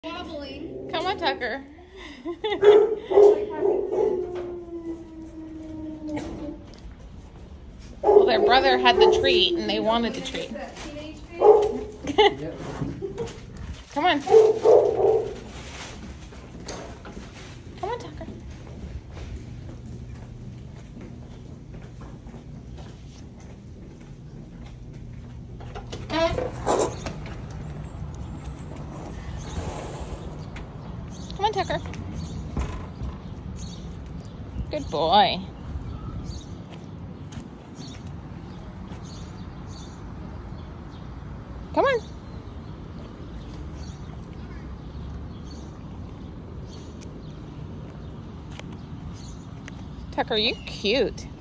Wobbling. Come on, Tucker. Well, their brother had the treat and they wanted the treat. Come on. Come on, Tucker. Come on, Tucker. Good boy. Come on. Tucker, you're cute.